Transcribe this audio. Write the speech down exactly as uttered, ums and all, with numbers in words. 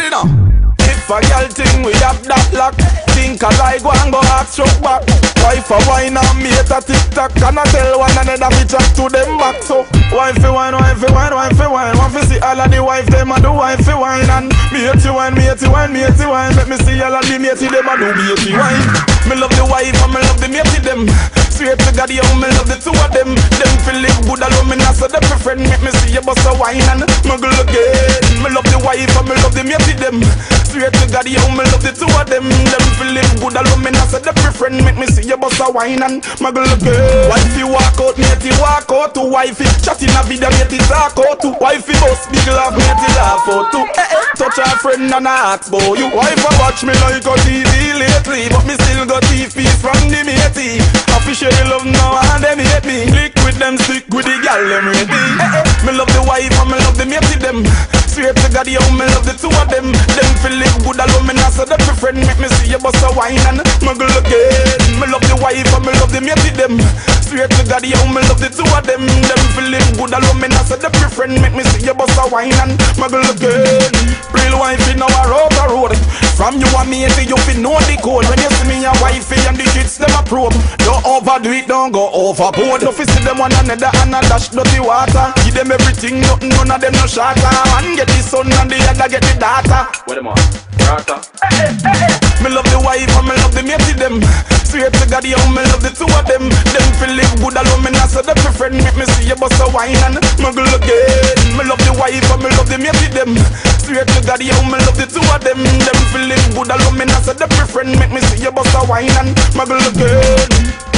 you know. If a girl thing we have that lock, think I like one go ask struck back. Wife a wine and mate a TikTok, and I tell one another fi chat to them back. So wifey wine, wifey wine, wifey wine. Want fi see all of the wife them a do wifey wine, and matey wine, matey wine, matey wine. Let me see all of the matey them a do matey wine. Me love the wife and me love the matey them. Swear to God, yo, me love the two of them. Them feel live good alone, me not so the friend. Make me see you bust a wine and muggle again. Me love the wife and me love the matey them. Swear to God, yo, me love the two of them. Them feel live good alone, me not so the friend. Make me see you bust a wine and muggle again. Wifey walk out, matey walk out to wifey. Chat in a video, matey talk out to wifey. Bust big laugh, matey laugh out to. Eh eh, touch a friend and I ask boy you. Wife a watch me like a T V lately, but me still got teeth piece from the matey. Officially love now and them hate me. Click with them, stick with the gal them ready. Eh eh, me love the wife and me love the matey them. Swear to God, yo, me love the two of them. Them feel live good alone, me not so the friend. Make me see you bust a wine and muggle again. Me love the wife and me love the matey them. Swear to God, yo, me love the two of them. Them feel live good alone, me not so the friend. Make me see you bust a wine and muggle again. Real wifey now a road a road. From you and me, you fi know the code. When you see me a wifey and the kids them a probe. Don't overdo it, don't go overboard. Don't fi see them one another and a dash dirty water. Give them everything, nothing, none of them no shatter. One get the son and the other get the daughter. Where them on? Rata. Me love the wife and me love the matey them. Swear to God, yo, me love the two of them. Them feel live good alone, me not so the friend. Make me see you bust a wine and muggle again. Me love the wife and me love the matey them. Swear to God, yo, me love the two of them. Them feel live good alone, me not so the friend. Make me see you bust a wine and muggle again.